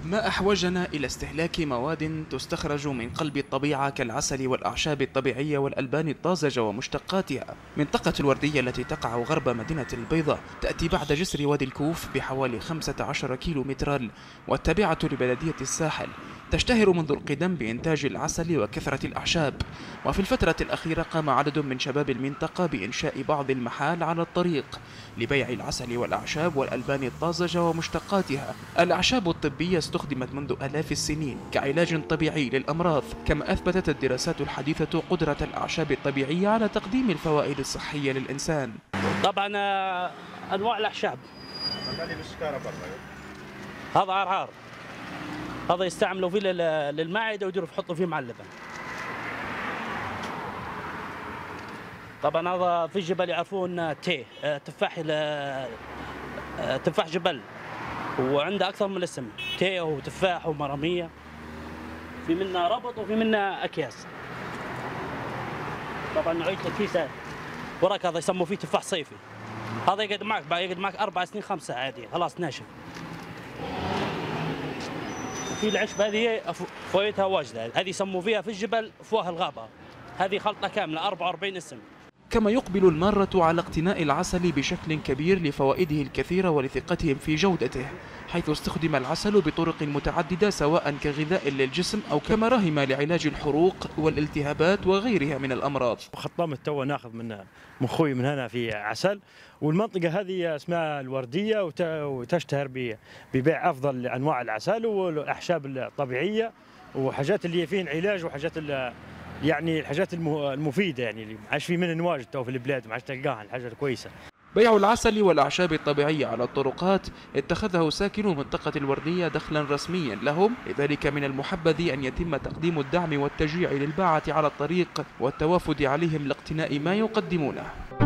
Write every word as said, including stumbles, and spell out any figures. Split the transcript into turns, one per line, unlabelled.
ما أحوجنا إلى استهلاك مواد تستخرج من قلب الطبيعة كالعسل والأعشاب الطبيعية والألبان الطازجة ومشتقاتها. منطقة الوردية التي تقع غرب مدينة البيضاء تأتي بعد جسر وادي الكوف بحوالي خمسة عشر كيلو مترا، والتابعة لبلدية الساحل. تشتهر منذ القدم بإنتاج العسل وكثرة الأعشاب، وفي الفترة الأخيرة قام عدد من شباب المنطقة بإنشاء بعض المحال على الطريق لبيع العسل والأعشاب والألبان الطازجة ومشتقاتها. الأعشاب الطبية استخدمت منذ آلاف السنين كعلاج طبيعي للأمراض، كما أثبتت الدراسات الحديثة قدرة الأعشاب الطبيعية على تقديم الفوائد الصحية للإنسان.
طبعا أنواع الأعشاب، هذا عرعار، هذا يستعملوا فيه للمعدة ويديروا يحطوا فيه مع اللبن. طبعا هذا في الجبل يعرفون تيه، تفاح تفاح جبل، وعنده أكثر من اسم، تيه وتفاح ومرامية، في منا ربط وفي منا أكياس. طبعا نوعية الكيسة وراك هذا يسموه فيه تفاح صيفي، هذا يقعد معك يقعد معك أربع سنين خمسة عادي، خلاص ناشف. وفي العشب هذه فوائدها واجدة، هذه يسموا فيها في الجبل فواه الغابة، هذه خلطة كاملة أربعة وأربعين اسم.
كما يقبل المارة على اقتناء العسل بشكل كبير لفوائده الكثيرة ولثقتهم في جودته، حيث استخدم العسل بطرق متعددة سواء كغذاء للجسم أو كمراهم لعلاج الحروق والالتهابات وغيرها من الأمراض.
خطمت تو ناخذ من من خوي من هنا في عسل، والمنطقة هذه اسمها الوردية وتشتهر ببيع أفضل أنواع العسل والأعشاب الطبيعية وحاجات اللي فيهن علاج وحاجات يعني الحاجات المفيدة، يعني اللي عاش في من نواجد تو في البلاد ما عادش تلقاها الحاجة الكويسة.
بيع العسل والأعشاب الطبيعية على الطرقات اتخذه ساكنو منطقة الوردية دخلا رسميا لهم، لذلك من المحبذ أن يتم تقديم الدعم والتشجيع للباعة على الطريق والتوافد عليهم لاقتناء ما يقدمونه.